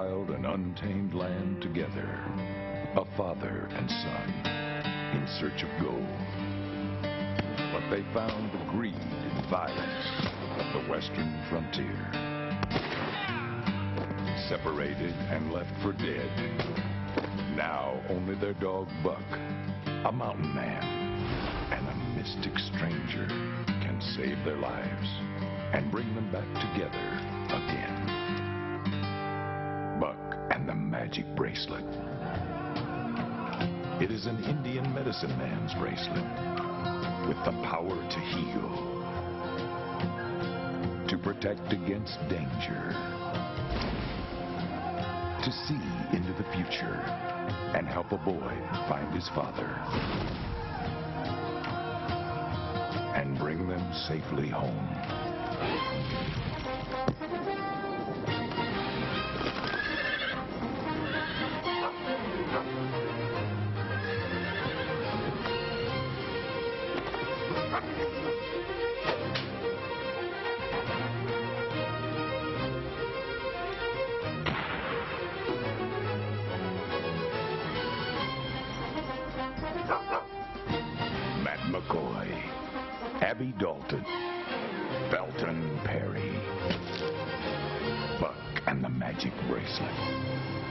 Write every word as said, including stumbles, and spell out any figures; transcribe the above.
wild and untamed land together, a father and son in search of gold. But they found the greed and violence of the western frontier. Separated and left for dead, now only their dog Buck, a mountain man, and a mystic stranger can save their lives and bring them back together again. Buck and the Magic Bracelet. It is an Indian medicine man's bracelet with the power to heal, to protect against danger, to see into the future and help a boy find his father and bring them safely home. Matt McCoy, Abby Dalton, Belton Perry, Buck and the Magic Bracelet.